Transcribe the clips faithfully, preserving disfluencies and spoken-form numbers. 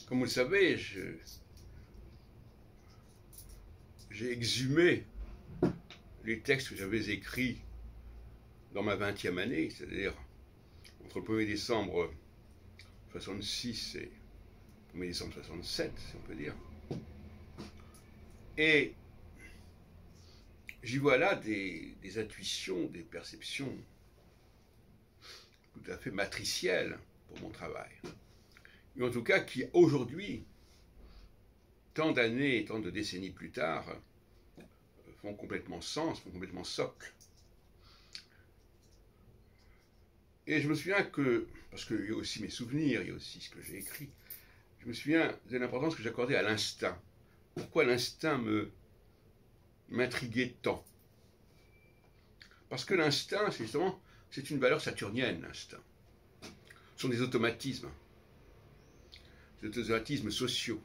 Comme vous le savez, j'ai exhumé les textes que j'avais écrits dans ma vingtième année, c'est-à-dire entre le premier décembre soixante-six et le premier décembre soixante-sept, si on peut dire. Et j'y vois là des, des intuitions, des perceptions tout à fait matricielles pour mon travail. Mais en tout cas, qui aujourd'hui, tant d'années, tant de décennies plus tard, font complètement sens, font complètement socle. Et je me souviens que, parce qu'il y a aussi mes souvenirs, il y a aussi ce que j'ai écrit, je me souviens de l'importance que j'accordais à l'instinct. Pourquoi l'instinct me m'intriguait tant? Parce que l'instinct, c'est justement, c'est une valeur saturnienne, l'instinct. Ce sont des automatismes, des automatismes sociaux.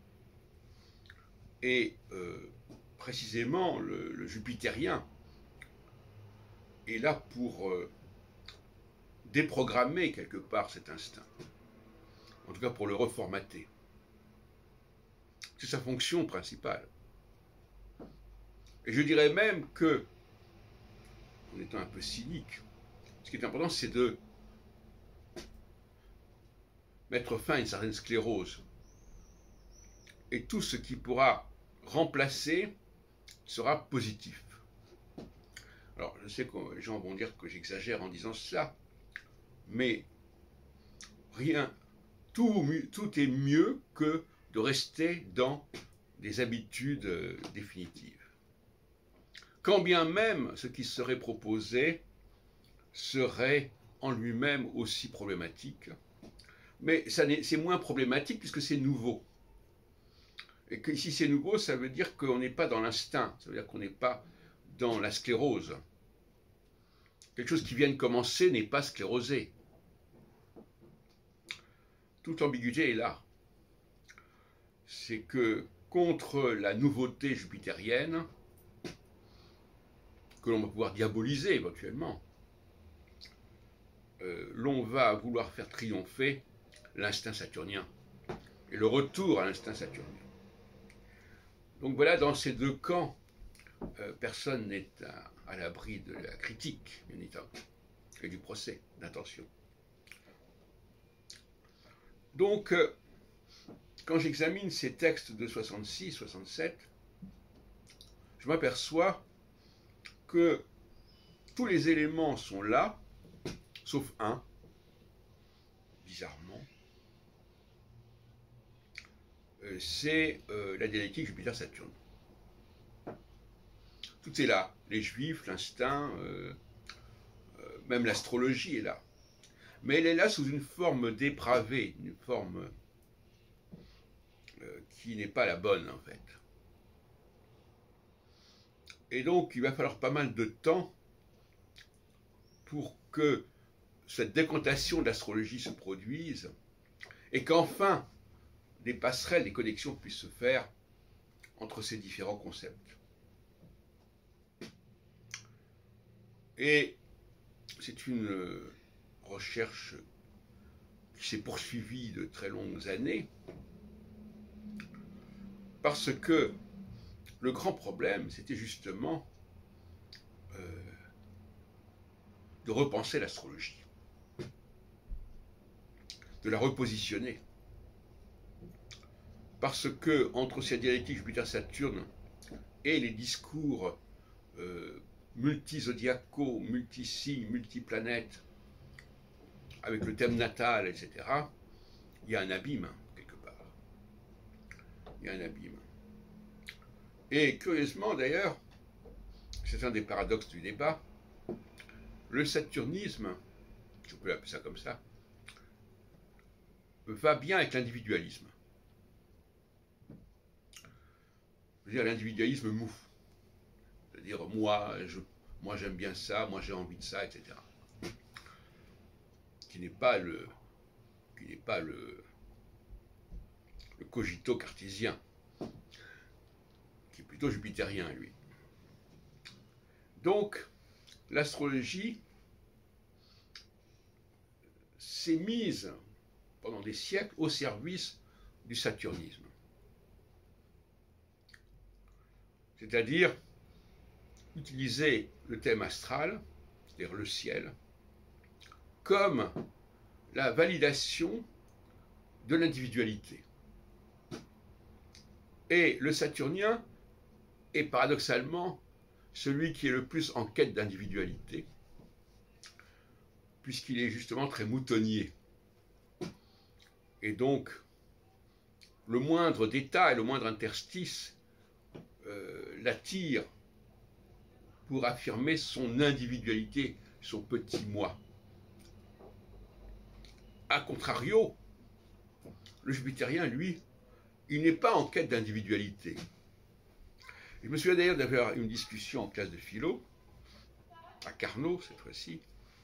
Et euh, précisément, le, le jupitérien est là pour euh, déprogrammer quelque part cet instinct. En tout cas, pour le reformater. C'est sa fonction principale. Et je dirais même que, en étant un peu cynique, ce qui est important, c'est de mettre fin à une certaine sclérose. Et tout ce qui pourra remplacer sera positif. Alors, je sais que les gens vont dire que j'exagère en disant cela, mais rien, tout, tout est mieux que de rester dans des habitudes définitives. Quand bien même ce qui serait proposé serait en lui-même aussi problématique, mais c'est moins problématique puisque c'est nouveau. Et que si c'est nouveau, ça veut dire qu'on n'est pas dans l'instinct, ça veut dire qu'on n'est pas dans la sclérose. Quelque chose qui vient de commencer n'est pas sclérosé. Toute ambiguïté est là. C'est que contre la nouveauté jupitérienne, que l'on va pouvoir diaboliser éventuellement, euh, l'on va vouloir faire triompher l'instinct saturnien et le retour à l'instinct saturnien. Donc voilà, dans ces deux camps, euh, personne n'est à, à l'abri de la critique, bien évidemment, et du procès d'intention. Donc, euh, quand j'examine ces textes de soixante-six soixante-sept, je m'aperçois que tous les éléments sont là, sauf un, bizarrement, euh, c'est euh, la dialectique Jupiter-Saturne. Tout est là, les juifs, l'instinct, euh, euh, même l'astrologie est là. Mais elle est là sous une forme dépravée, une forme euh, qui n'est pas la bonne en fait. Et donc il va falloir pas mal de temps pour que cette décantation de l'astrologie se produise et qu'enfin des passerelles, des connexions puissent se faire entre ces différents concepts. Et c'est une recherche qui s'est poursuivie de très longues années parce que le grand problème, c'était justement euh, de repenser l'astrologie, de la repositionner. Parce que entre cette dialectique Jupiter-Saturne et les discours euh, multi-zodiacaux, multi-signes, multi-planètes, avec le thème natal, et cetera, il y a un abîme, quelque part. Il y a un abîme. Et curieusement, d'ailleurs, c'est un des paradoxes du débat, le saturnisme, je peux appeler ça comme ça, va bien avec l'individualisme. Je veux dire, l'individualisme mou. C'est-à-dire, moi, je, moi j'aime bien ça, moi j'ai envie de ça, et cetera. Qui n'est pas le, qui n'est pas le, le cogito cartésien, qui est plutôt jupitérien, lui. Donc, l'astrologie s'est mise pendant des siècles au service du saturnisme. C'est-à-dire utiliser le thème astral, c'est-à-dire le ciel, comme la validation de l'individualité. Et le saturnien est paradoxalement celui qui est le plus en quête d'individualité, puisqu'il est justement très moutonnier. Et donc, le moindre détail, le moindre interstice euh, l'attire pour affirmer son individualité, son petit moi. A contrario, le jupitérien, lui, il n'est pas en quête d'individualité. Je me souviens d'ailleurs d'avoir une discussion en classe de philo, à Carnot cette fois-ci,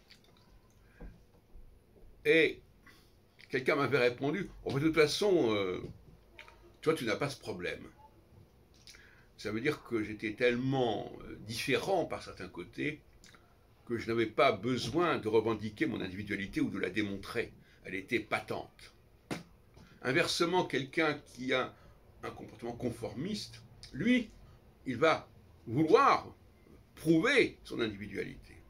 et quelqu'un m'avait répondu, oh, de toute façon, euh, toi tu n'as pas ce problème. Ça veut dire que j'étais tellement différent par certains côtés que je n'avais pas besoin de revendiquer mon individualité ou de la démontrer. Elle était patente. Inversement, quelqu'un qui a un comportement conformiste, lui, il va vouloir prouver son individualité.